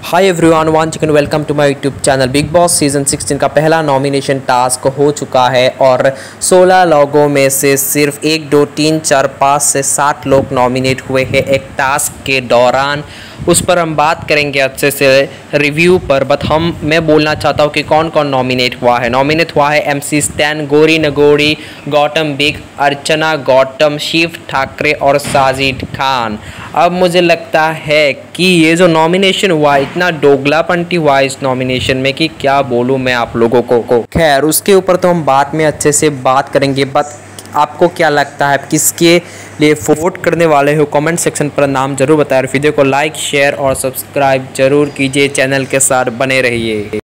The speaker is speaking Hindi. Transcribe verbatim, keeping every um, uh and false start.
Hi everyone, one chicken welcome to my YouTube channel. Bigg Boss season sixteen का पहला नॉमिनेशन टास्क हो चुका है और सोलह लोगों में से सिर्फ एक दो तीन चार पाँच से सात लोग नॉमिनेट हुए हैं एक टास्क के दौरान। उस पर हम बात करेंगे अच्छे से रिव्यू पर। बट हम मैं बोलना चाहता हूँ कि कौन कौन नॉमिनेट हुआ है। नॉमिनेट हुआ है एमसी स्टैन, गौरी नगोरी, गौतम बिग, अर्चना गौतम, शिव ठाकरे और साजिद खान। अब मुझे लगता है कि ये जो नॉमिनेशन हुआ, इतना दोगलापंती हुआ इस नॉमिनेशन में कि क्या बोलूँ मैं आप लोगों को को खैर उसके ऊपर तो हम बाद में अच्छे से बात करेंगे। बट आपको क्या लगता है, किसके लिए वोट करने वाले हो? कमेंट सेक्शन पर नाम जरूर बताएं। वीडियो को लाइक, शेयर और सब्सक्राइब जरूर कीजिए। चैनल के साथ बने रहिए।